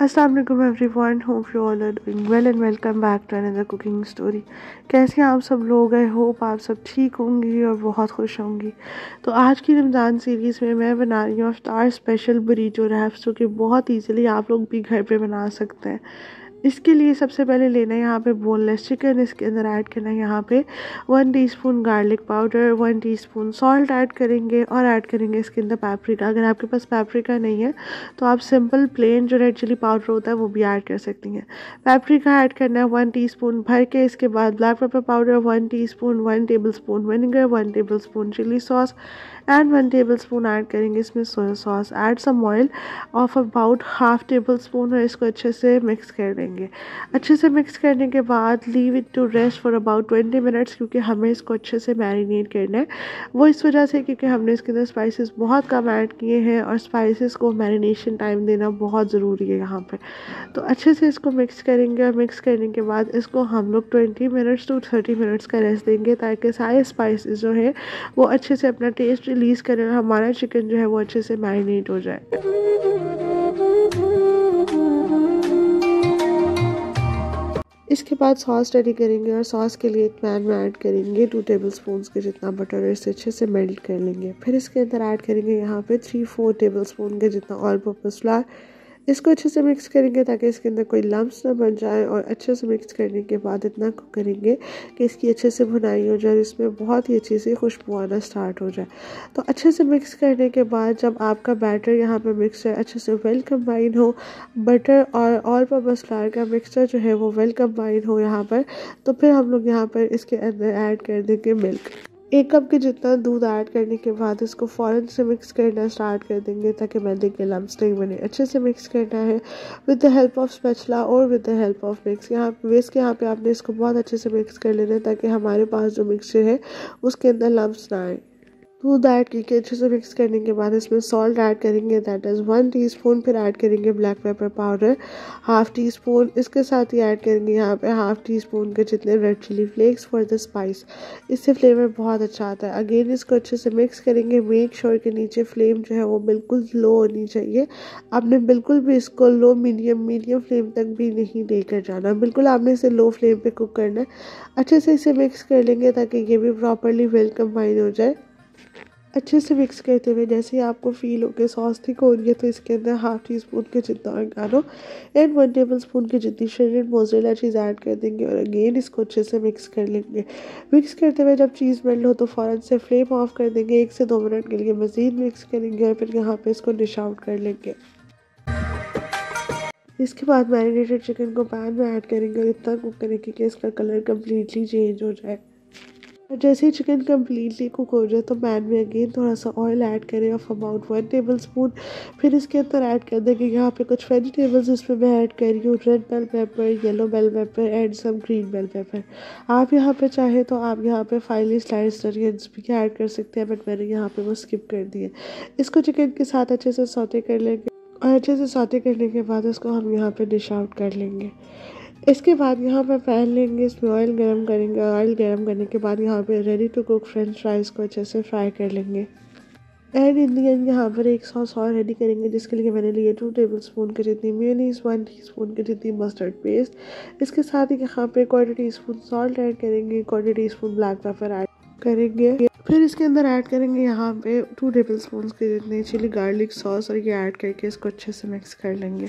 Assalamualaikum everyone, hope you all are doing well and welcome back to another cooking story। कैसे हैं आप सब लोग? आई होप आप सब ठीक होंगी और बहुत खुश होंगी। तो आज की रमज़ान सीरीज़ में मैं बना रही हूँ अफ्तार स्पेशल बुरीटो रैप्स, जो कि बहुत इजीली आप लोग भी घर पे बना सकते हैं। इसके लिए सबसे पहले लेना है यहाँ पे बोनलेस चिकन। इसके अंदर ऐड करना है यहाँ पे 1 teaspoon garlic powder, 1 teaspoon salt add करेंगे और ऐड करेंगे इसके अंदर पेपरिका। अगर आपके पास पेपरिका नहीं है तो आप सिंपल प्लेन जो रेड चिली पाउडर होता है वो भी ऐड कर सकती हैं। पेपरिका ऐड करना है 1 टीस्पून भर के। इसके बाद black pepper powder 1 teaspoon, 1 tablespoon vinegar, 1 tablespoon chilli sauce and 1 tablespoon add करेंगे इसमें soya sauce. Add some oil of about half tablespoon और इसको अच्छे से मिक्स कर देंगे। अच्छे से मिक्स करने के बाद leave it to rest for about 20 minutes, क्योंकि हमें इसको अच्छे से मैरिनेट करना है। वो इस वजह से क्योंकि हमने इसके अंदर स्पाइसेस बहुत कम ऐड किए हैं और स्पाइसेस को मैरिनेशन टाइम देना बहुत ज़रूरी है यहाँ पर। तो अच्छे से इसको मिक्स करेंगे और मिक्स करने के बाद इसको हम लोग 20 मिनट्स टू 30 मिनट्स का रेस्ट देंगे, ताकि सारे स्पाइसेस जो है वो अच्छे से अपना टेस्ट रिलीज़ करें और हमारा चिकन जो है वो अच्छे से मैरिनेट हो जाए। इसके बाद सॉस रेडी करेंगे और सॉस के लिए एक पैन में ऐड करेंगे 2 टेबलस्पून के जितना बटर और इसे अच्छे से मेल्ट कर लेंगे। फिर इसके अंदर ऐड करेंगे यहाँ पे 3-4 टेबलस्पून के जितना ऑल पर्पस फ्लावर। इसको अच्छे से मिक्स करेंगे ताकि इसके अंदर कोई लम्प्स ना बन जाए, और अच्छे से मिक्स करने के बाद इतना कुक करेंगे कि इसकी अच्छे से भुनाई हो जाए, इसमें बहुत ही अच्छी सी खुशबू आना स्टार्ट हो जाए। तो अच्छे से मिक्स करने के बाद जब आपका बैटर यहाँ पे मिक्स है अच्छे से वेल कंबाइन हो, बटर और ऑल पर्पस फ्लावर का मिक्सचर जो है वो वेल कंबाइन हो यहाँ पर, तो फिर हम लोग यहाँ पर इसके अंदर ऐड कर देंगे मिल्क। 1 कप के जितना दूध ऐड करने के बाद इसको फ़ौरन से मिक्स करना स्टार्ट कर देंगे ताकि मैदे के लम्प्स नहीं बने। अच्छे से मिक्स करना है with the help of spatula और with the help of whisk. यहाँ पे आपने इसको बहुत अच्छे से मिक्स कर लेना है ताकि हमारे पास जो मिक्सचर है उसके अंदर लम्प्स ना आए। दूध ऐड करके अच्छे से मिक्स करने के बाद इसमें सॉल्ट ऐड करेंगे, दैट इज़ 1 टीस्पून। फिर ऐड करेंगे black pepper powder half teaspoon. इसके साथ ही ऐड करेंगे यहाँ पे हाफ टी स्पून के जितने red chilli flakes for the spice. इससे फ्लेवर बहुत अच्छा आता है। अगेन इसको अच्छे से मिक्स करेंगे। मेक श्योर के नीचे फ्लेम जो है वो बिल्कुल लो होनी चाहिए। आपने बिल्कुल भी इसको लो मीडियम फ्लेम तक भी नहीं लेकर जाना, बिल्कुल आपने इसे लो फ्लेम पे कुक करना है। अच्छे से इसे मिक्स कर लेंगे ताकि ये भी प्रॉपरली वेल कंबाइन हो जाए। अच्छे से मिक्स करते हुए जैसे ही आपको फील हो कि सॉस थिक हो रही है तो इसके अंदर हाफ टी स्पून के जितना ऑरिगेनो एंड 1 टेबलस्पून की जितनी श्रेडेड मोज़रेला चीज़ ऐड कर देंगे और अगेन इसको अच्छे से मिक्स कर लेंगे। मिक्स करते हुए जब चीज़ मेल्ट हो तो फ़ौरन से फ्लेम ऑफ कर देंगे। 1 से 2 मिनट के लिए मज़ीद मिक्स करेंगे और फिर यहाँ पे इसको डिश आउट कर लेंगे। इसके बाद मैरिनेटेड चिकन को पैन में ऐड करेंगे और इतना कुक करेंगे कि इसका कलर कम्प्लीटली चेंज हो जाए। और जैसे ही चिकन कम्प्लीटली कुक हो जाए तो पैन में अगेन थोड़ा सा ऑयल ऐड करें ऑफ अबाउट 1 टेबलस्पून। फिर इसके अंदर ऐड कर देंगे यहाँ पे कुछ वेजिटेबल्स, इसमें मैं ऐड कर रही हूँ red bell pepper, yellow bell pepper and some green bell pepper. आप यहाँ पे चाहे तो आप यहाँ पे फाइनली स्लाइस्ड अनियंस भी ऐड कर सकते हैं, बट मैंने यहाँ पे वो स्किप कर दिए। इसको चिकन के साथ अच्छे से सौते कर लेंगे और अच्छे से सौते करने के बाद इसको हम यहाँ पे डिश आउट कर लेंगे। इसके बाद यहाँ पर पैन लेंगे, इसमें ऑयल गरम करेंगे। ऑयल गरम करने के बाद यहाँ पे ready to cook French fries को अच्छे से फ्राई कर लेंगे। एंड इन दी एंड यहाँ पर एक सॉस और रेडी करेंगे, जिसके लिए मैंने लिए 2 टेबलस्पून के जितनी मेयोनीज, 1 टीस्पून के जितनी मस्टर्ड पेस्ट। इसके साथ ही यहाँ पे 1/4 टीस्पून सॉल्ट ऐड करेंगे, 1/4 टीस्पून ब्लैक पेपर ऐड करेंगे। फिर इसके अंदर ऐड करेंगे यहाँ पे 2 टेबलस्पून के जितनी चिली गार्लिक सॉस और ये ऐड करके इसको अच्छे से मिक्स कर लेंगे।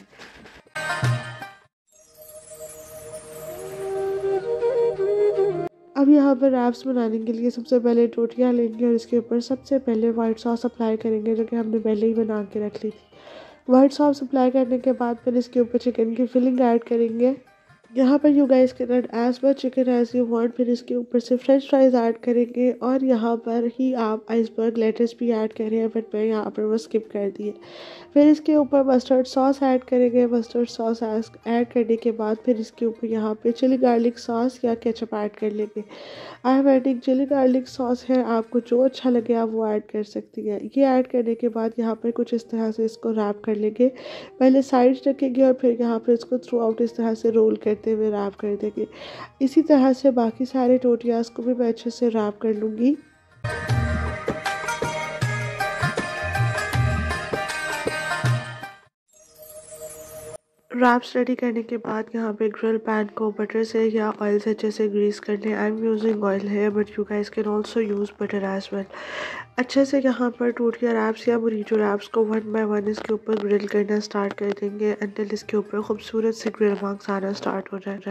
अब यहाँ पर रैप्स बनाने के लिए सबसे पहले टोटियाँ लेंगे और इसके ऊपर सबसे पहले वाइट सॉस अप्लाई करेंगे, जो कि हमने पहले ही बना के रख ली थी। वाइट सॉस अप्लाई करने के बाद फिर इसके ऊपर चिकन की फिलिंग ऐड करेंगे। यहाँ पर you guys can add as much chicken as you want. फिर इसके ऊपर से फ्रेंच फ्राइज ऐड करेंगे और यहाँ पर ही आप आइसबर्ग लेटस भी ऐड करें, बट मैं यहाँ पर वो स्किप कर दिए। फिर इसके ऊपर मस्टर्ड सॉस ऐड करेंगे। मस्टर्ड सॉस ऐड करने के बाद फिर इसके ऊपर यहाँ पे चिली गार्लिक सॉस या केचप ऐड कर लेंगे। I am adding chilli garlic sauce है, आपको जो अच्छा लगे आप वो ऐड कर सकती हैं। ये ऐड करने के बाद यहाँ पर कुछ इस तरह से इसको रैप कर लेंगे। पहले साइड रखेंगे और फिर यहाँ पर इसको थ्रू आउट इस तरह से रोल करते हुए रैप कर देंगे। इसी तरह से बाकी सारे टोटियास को भी मैं अच्छे से रैप कर लूँगी। रैप्स रेडी करने के बाद यहाँ पे ग्रिल पैन को बटर से या ऑयल से अच्छे से ग्रीस कर लें। आई एम यूजिंग ऑयल है but you guys can also use butter as well. अच्छे से यहाँ पर टोटिया रैप्स या बुरीटो रैप्स को 1 बाय 1 इसके ऊपर ग्रिल करना स्टार्ट कर देंगे अंटिल इसके ऊपर खूबसूरत से ग्रिल मार्क्स आना स्टार्ट हो जाए।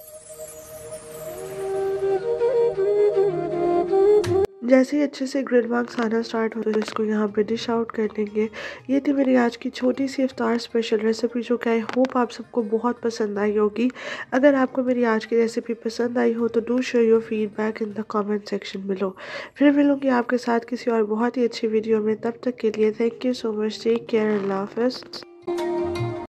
जैसे ही अच्छे से ग्रिल मार्क्स आना स्टार्ट हो तो इसको यहाँ पे डिश आउट कर लेंगे। ये थी मेरी आज की छोटी सी इफ्तार स्पेशल रेसिपी जो कि आई होप आप सबको बहुत पसंद आई होगी। अगर आपको मेरी आज की रेसिपी पसंद आई हो तो do share your feedback in the comment section below. फिर मिलूंगी आपके साथ किसी और बहुत ही अच्छी वीडियो में। तब तक के लिए thank you so much. Take care, अल्लाह हाफ़िज़।